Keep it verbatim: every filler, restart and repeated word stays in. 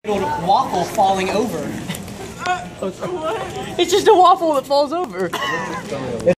Waffle falling over. Uh, what? It's just a waffle that falls over.